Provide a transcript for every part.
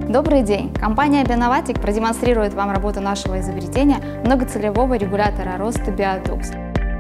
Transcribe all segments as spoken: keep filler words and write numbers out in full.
Добрый день! Компания Bionovatic продемонстрирует вам работу нашего изобретения многоцелевого регулятора роста Biodux.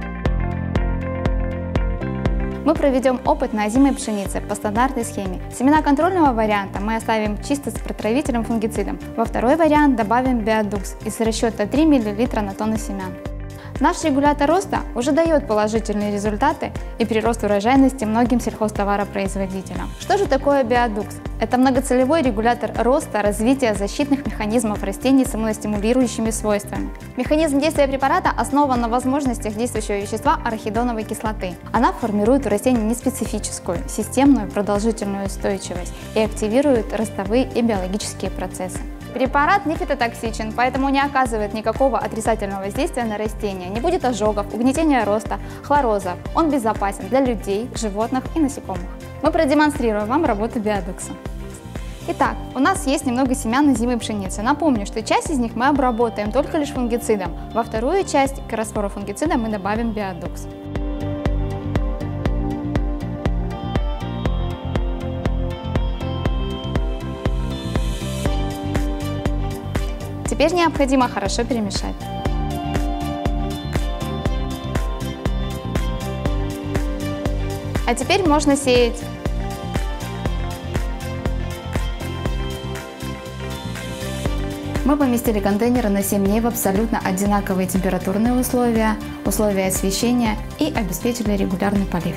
Мы проведем опыт на озимой пшенице по стандартной схеме. Семена контрольного варианта мы оставим чисто с протравителем фунгицидом. Во второй вариант добавим Biodux из расчета три миллилитра на тонну семян. Наш регулятор роста уже дает положительные результаты и прирост урожайности многим сельхозтоваропроизводителям. Что же такое Biodux? Это многоцелевой регулятор роста, развития защитных механизмов растений с иммуностимулирующими свойствами. Механизм действия препарата основан на возможностях действующего вещества арахидоновой кислоты. Она формирует у растений неспецифическую, системную продолжительную устойчивость и активирует ростовые и биологические процессы. Препарат не фитотоксичен, поэтому не оказывает никакого отрицательного воздействия на растения, не будет ожогов, угнетения роста, хлороза. Он безопасен для людей, животных и насекомых. Мы продемонстрируем вам работу Biodux. Итак, у нас есть немного семян озимой пшеницы. Напомню, что часть из них мы обработаем только лишь фунгицидом. Во вторую часть к раствору фунгицида мы добавим Biodux. Теперь необходимо хорошо перемешать. А теперь можно сеять. Мы поместили контейнеры на семь дней в абсолютно одинаковые температурные условия, условия освещения и обеспечили регулярный полив.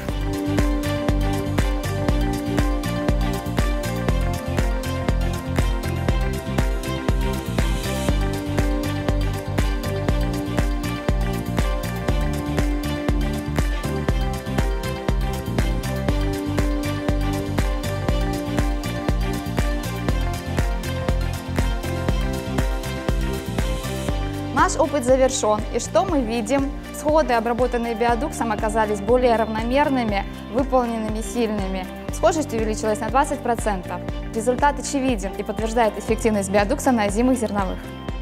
Наш опыт завершен, и что мы видим? Сходы, обработанные биодуксом, оказались более равномерными, выполненными, сильными. Схожесть увеличилась на двадцать процентов. Результат очевиден и подтверждает эффективность биодукса на озимых зерновых.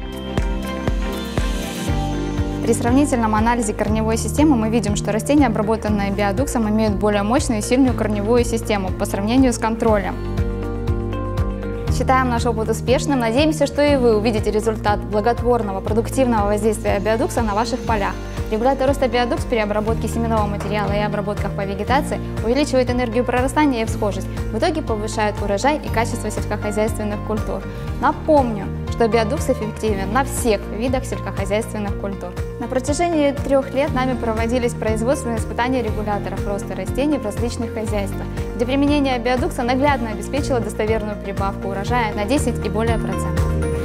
При сравнительном анализе корневой системы мы видим, что растения, обработанные биодуксом, имеют более мощную и сильную корневую систему по сравнению с контролем. Считаем наш опыт успешным, надеемся, что и вы увидите результат благотворного, продуктивного воздействия биодукса на ваших полях. Регулятор роста Biodux при обработке семенного материала и обработках по вегетации увеличивает энергию прорастания и всхожесть, в итоге повышает урожай и качество сельскохозяйственных культур. Напомню, что Biodux эффективен на всех видах сельскохозяйственных культур. На протяжении трех лет нами проводились производственные испытания регуляторов роста растений в различных хозяйствах, где применение Biodux наглядно обеспечило достоверную прибавку урожая на десять и более процентов.